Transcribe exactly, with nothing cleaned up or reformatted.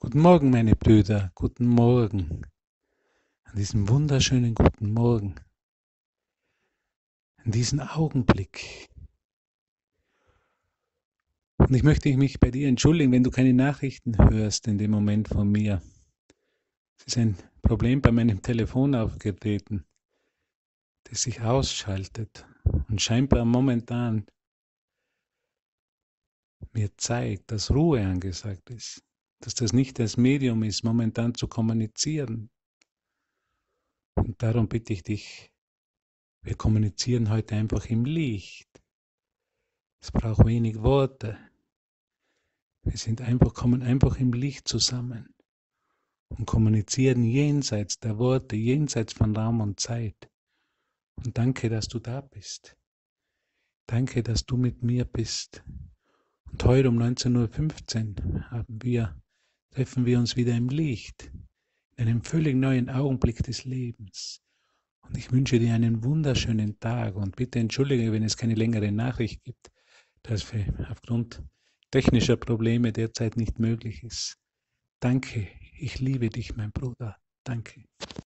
Guten Morgen, meine Brüder, guten Morgen, an diesem wunderschönen guten Morgen, an diesem Augenblick. Und ich möchte mich bei dir entschuldigen, wenn du keine Nachrichten hörst in dem Moment von mir. Es ist ein Problem bei meinem Telefon aufgetreten, das sich ausschaltet und scheinbar momentan mir zeigt, dass Ruhe angesagt ist, dass das nicht das Medium ist, momentan zu kommunizieren. Und darum bitte ich dich, wir kommunizieren heute einfach im Licht. Es braucht wenig Worte. Wir sind einfach, kommen einfach im Licht zusammen und kommunizieren jenseits der Worte, jenseits von Raum und Zeit. Und danke, dass du da bist. Danke, dass du mit mir bist. Und heute um neunzehn Uhr fünfzehn haben wir, treffen wir uns wieder im Licht, in einem völlig neuen Augenblick des Lebens. Und ich wünsche dir einen wunderschönen Tag und bitte entschuldige, wenn es keine längere Nachricht gibt, dass wir aufgrund technischer Probleme derzeit nicht möglich ist. Danke, ich liebe dich, mein Bruder. Danke.